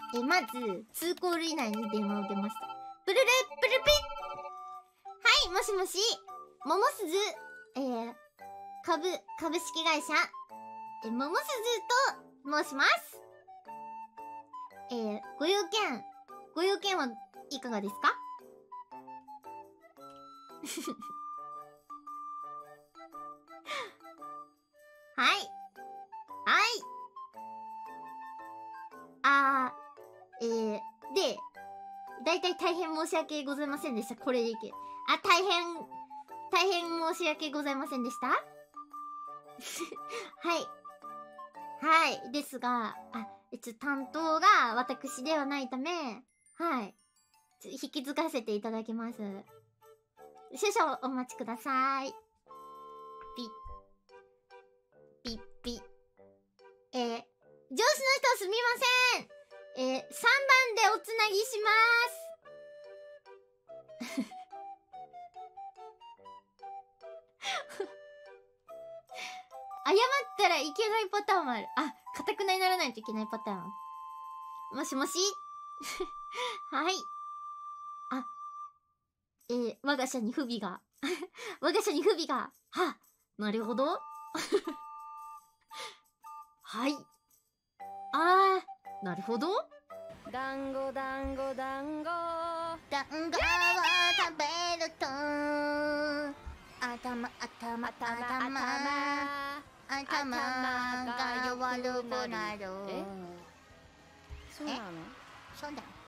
まず、2コール以内に電話を出ます。プルルプルピッ。はい、もしもし。桃鈴、株式会社、桃鈴と申します。ご用件はいかがですか？はい。はい。で、大変申し訳ございませんでした。これでいけ。大変申し訳ございませんでした。はい。はい。ですが、担当が私ではないため、はい。引き継がせていただきます。少々お待ちください。ピッ。ピッピッ。上司の人すみません。3番でおつなぎします。謝ったらいけないパターンもある。かたくなにならないといけないパターン。もしもしはい。我が社に不備が。我が社に不備が。なるほど。はい。なるほど。 団子団子団子団子を食べると頭が弱るくなる。 そうなの？ そうだよ。